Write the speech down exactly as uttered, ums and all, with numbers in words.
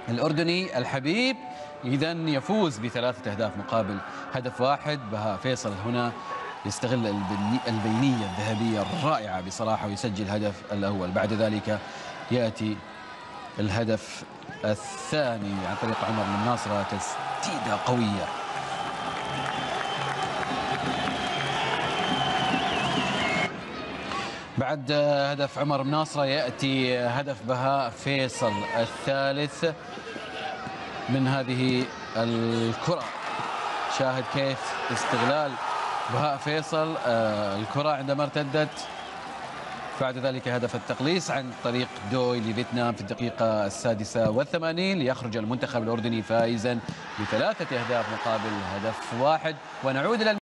الأردني الحبيب إذا يفوز بثلاثة أهداف مقابل هدف واحد. بهاء فيصل هنا يستغل البينية الذهبية الرائعة بصراحة ويسجل الهدف الأول. بعد ذلك يأتي الهدف الثاني عن طريق عمر بن ناصرة، تسديدة قوية. بعد هدف عمر بن ناصرة يأتي هدف بهاء فيصل الثالث من هذه الكرة. شاهد كيف استغلال بهاء فيصل الكرة عندما ارتدت. بعد ذلك هدف التقليص عن طريق دوي لفيتنام في الدقيقة السادسة والثمانين ليخرج المنتخب الأردني فائزا بثلاثة أهداف مقابل هدف واحد. ونعود إلى